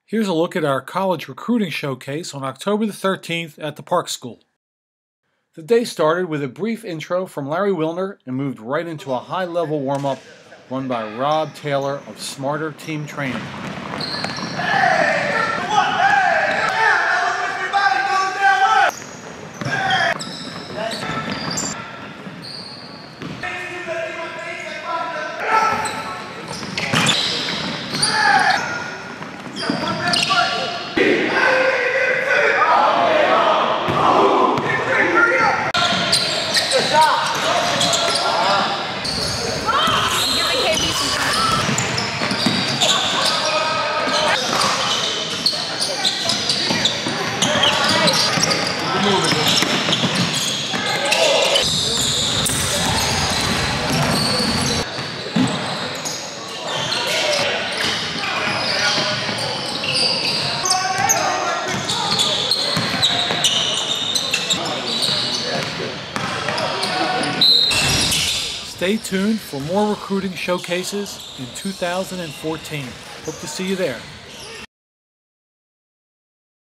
Here's a look at our college recruiting showcase on October the 13th at the Park School. The day started with a brief intro from Larry Wilner and moved right into a high-level warm-up run by Rob Taylor of Smarter Team Training. Stay tuned for more recruiting showcases in 2014. Hope to see you there.